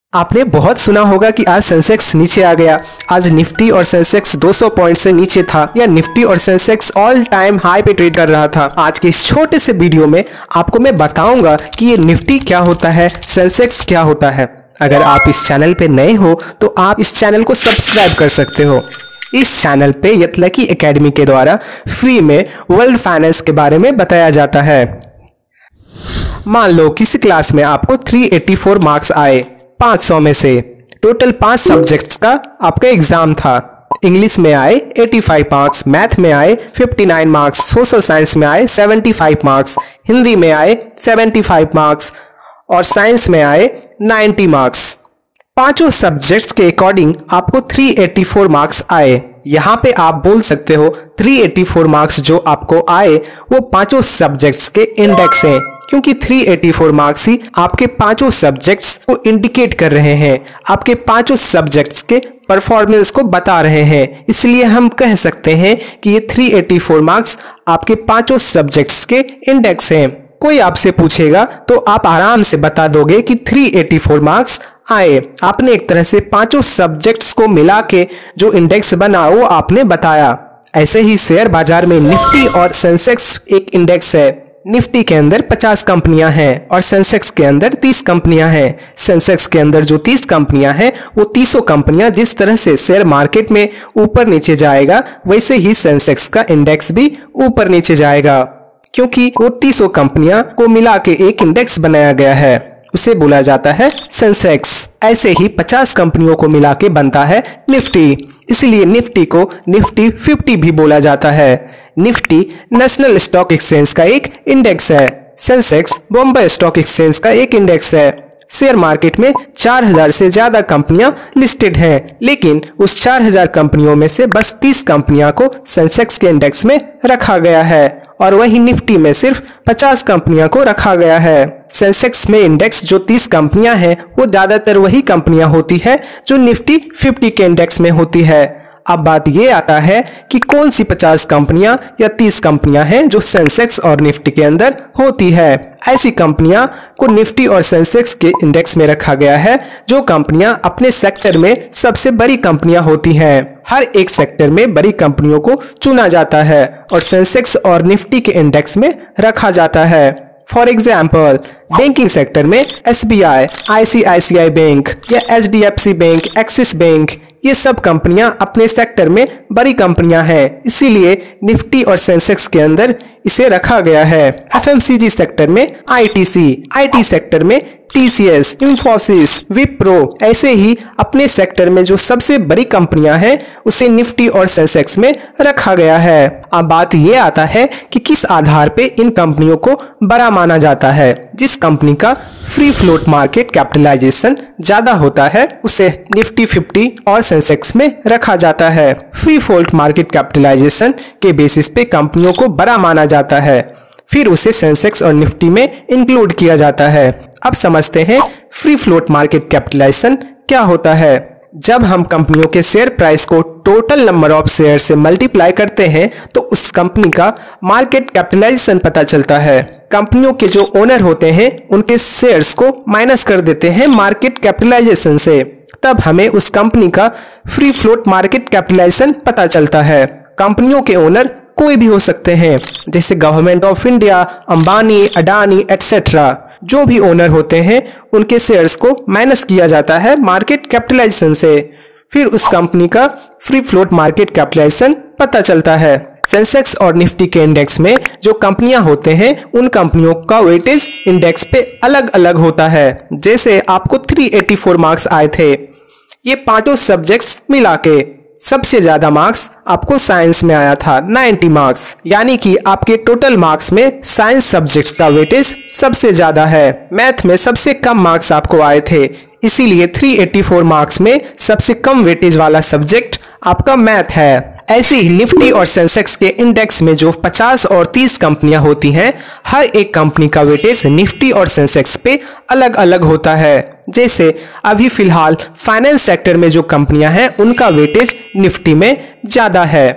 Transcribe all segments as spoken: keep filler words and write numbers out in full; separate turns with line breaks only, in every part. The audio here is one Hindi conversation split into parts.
आपने बहुत सुना होगा कि आज सेंसेक्स नीचे आ गया। आज निफ्टी और सेंसेक्स दो सौ पॉइंट से नीचे था, या निफ्टी और सेंसेक्स ऑल टाइम हाई पे ट्रेड कर रहा था। आज के इस छोटे से वीडियो में आपको मैं बताऊंगा कि ये निफ्टी क्या होता है, सेंसेक्स क्या होता है। अगर आप इस चैनल पे नए हो तो आप इस चैनल को सब्सक्राइब कर सकते हो। इस चैनल पे यतलकी एकेडमी के द्वारा फ्री में वर्ल्ड फाइनेंस के बारे में बताया जाता है। मान लो किसी क्लास में आपको तीन सौ चौरासी मार्क्स आए पाँच सौ में से। टोटल पांच सब्जेक्ट्स का आपका एग्जाम था। इंग्लिश में आए पचासी मार्क्स, मैथ में आए उनसठ मार्क्स, सोशल साइंस में आए पचहत्तर मार्क्स, हिंदी में आए पचहत्तर मार्क्स और साइंस में आए नब्बे मार्क्स। पांचों सब्जेक्ट्स के अकॉर्डिंग आपको तीन सौ चौरासी मार्क्स आए। यहाँ पे आप बोल सकते हो तीन सौ चौरासी मार्क्स जो आपको आए वो पांचों सब्जेक्ट्स के इंडेक्स हैं, क्योंकि तीन सौ चौरासी मार्क्स ही आपके पांचों सब्जेक्ट्स को इंडिकेट कर रहे हैं, आपके पांचों सब्जेक्ट्स के परफॉर्मेंस को बता रहे हैं। इसलिए हम कह सकते हैं कि ये तीन सौ चौरासी मार्क्स आपके पांचों सब्जेक्ट्स के इंडेक्स हैं। कोई आपसे पूछेगा तो आप आराम से बता दोगे कि तीन सौ चौरासी मार्क्स आए। आपने एक तरह से पांचों सब्जेक्ट्स को मिला के जो इंडेक्स बना वो आपने बताया। ऐसे ही शेयर बाजार में निफ्टी और सेंसेक्स एक इंडेक्स है। निफ्टी के अंदर पचास कंपनियां हैं और सेंसेक्स के अंदर तीस कंपनियां हैं। सेंसेक्स के अंदर जो तीस कंपनियां हैं वो तीसों कंपनियां जिस तरह से शेयर मार्केट में ऊपर नीचे जाएगा, वैसे ही सेंसेक्स का इंडेक्स भी ऊपर नीचे जाएगा, क्योंकि वो तीसों कंपनियां को मिला के एक इंडेक्स बनाया गया है, उसे बोला जाता है सेंसेक्स। ऐसे ही पचास कंपनियों को मिला के बनता है निफ्टी, इसलिए निफ्टी को निफ्टी पचास भी बोला जाता है। निफ्टी नेशनल स्टॉक एक्सचेंज का एक इंडेक्स है, सेंसेक्स बॉम्बे स्टॉक एक्सचेंज का एक इंडेक्स है। शेयर मार्केट में चार हज़ार से ज्यादा कंपनियां लिस्टेड हैं, लेकिन उस चार हज़ार कंपनियों में से बस तीस कंपनियां को सेंसेक्स के इंडेक्स में रखा गया है और वही निफ्टी में सिर्फ पचास कंपनियां को रखा गया है। सेंसेक्स में इंडेक्स जो तीस कंपनियां हैं वो ज्यादातर वही कंपनियां होती है जो निफ्टी पचास के इंडेक्स में होती है। अब बात ये आता है कि कौन सी पचास कंपनियां या तीस कंपनियां हैं जो सेंसेक्स और निफ्टी के अंदर होती है। ऐसी कंपनियां को निफ्टी और सेंसेक्स के इंडेक्स में रखा गया है जो कंपनियां अपने सेक्टर में सबसे बड़ी कंपनियां होती हैं। हर एक सेक्टर में बड़ी कंपनियों को चुना जाता है और सेंसेक्स और निफ्टी के इंडेक्स में रखा जाता है। फॉर एग्जाम्पल, बैंकिंग सेक्टर में S B I, I C I C I bank या H D F C bank, Axis bank, ये सब कंपनियां अपने सेक्टर में बड़ी कंपनियां हैं, इसीलिए निफ्टी और सेंसेक्स के अंदर इसे रखा गया है। F M C G sector में I T C, I T sector में T C S, Infosys, Wipro, ऐसे ही अपने सेक्टर में जो सबसे बड़ी कंपनियां हैं उसे निफ्टी और सेंसेक्स में रखा गया है। अब बात ये आता है कि किस आधार पे इन कंपनियों को बड़ा माना जाता है। जिस कंपनी का फ्री फ्लोट मार्केट कैपिटलाइजेशन ज्यादा होता है उसे निफ्टी पचास और सेंसेक्स में रखा जाता है। फ्री फ्लोट मार्केट कैपिटलाइजेशन के बेसिस पे कंपनियों को बड़ा माना जाता है, फिर उसे सेंसेक्स और निफ्टी में इंक्लूड किया जाता है। अब समझते हैं फ्री फ्लोट मार्केट कैपिटलाइजेशन क्या होता है। जब हम कंपनियों के शेयर प्राइस को टोटल नंबर ऑफ शेयर से मल्टीप्लाई करते हैं तो उस कंपनी का मार्केट कैपिटलाइजेशन पता चलता है। कंपनियों के जो ओनर होते हैं उनके शेयर्स को माइनस कर देते हैं मार्केट कैपिटलाइजेशन से, तब हमें उस कंपनी का फ्री फ्लोट मार्केट कैपिटलाइजेशन पता चलता है। कंपनियों के ओनर कोई भी हो सकते हैं, जैसे government of India, Ambani, Adani etcetera. जो भी ओनर होते हैं उनके शेयर्स को माइनस किया जाता है मार्केट कैपिटलाइजेशन से, फिर उस कंपनी का फ्री फ्लोट मार्केट कैपिटलाइजेशन पता चलता है। सेंसेक्स और निफ्टी के इंडेक्स में जो कंपनियां होते हैं उन कंपनियों का वेटेज इंडेक्स पे अलग अलग होता है। जैसे आपको तीन सौ चौरासी मार्क्स आए थे, ये पांचों सब्जेक्ट्स मिला के सबसे ज्यादा मार्क्स आपको साइंस में आया था नब्बे मार्क्स, यानी कि आपके टोटल मार्क्स में साइंस सब्जेक्ट्स का वेटेज सबसे ज्यादा है। मैथ में सबसे कम मार्क्स आपको आए थे, इसीलिए तीन सौ चौरासी मार्क्स में सबसे कम वेटेज वाला सब्जेक्ट आपका मैथ है। ऐसे ही निफ्टी और सेंसेक्स के इंडेक्स में जो पचास और तीस कंपनियां होती हैं, हर एक कंपनी का वेटेज निफ्टी और सेंसेक्स पे अलग अलग होता है। जैसे अभी फिलहाल फाइनेंस सेक्टर में जो कंपनियां हैं उनका वेटेज निफ्टी में ज्यादा है।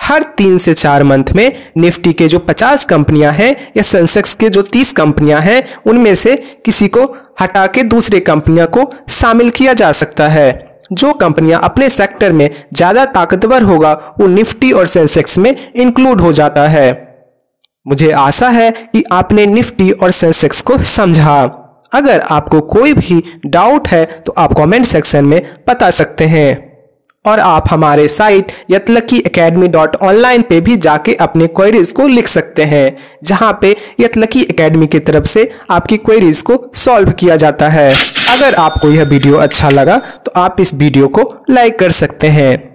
हर तीन से चार मंथ में निफ्टी के जो पचास कंपनियां हैं या सेंसेक्स के जो तीस कंपनियां हैं उनमें से किसी को हटा के दूसरे कंपनियां को शामिल किया जा सकता है। जो कंपनियां अपने सेक्टर में ज़्यादा ताकतवर होगा वो निफ्टी और सेंसेक्स में इंक्लूड हो जाता है। मुझे आशा है कि आपने निफ्टी और सेंसेक्स को समझा। अगर आपको कोई भी डाउट है तो आप कमेंट सेक्शन में बता सकते हैं और आप हमारे साइट यतलकी एकेडमी डॉट ऑनलाइन पे भी जाके अपने क्वेरीज को लिख सकते हैं, जहां पे यतलकी एकेडमी की तरफ से आपकी क्वेरीज को सॉल्व किया जाता है। अगर आपको यह वीडियो अच्छा लगा तो आप इस वीडियो को लाइक कर सकते हैं।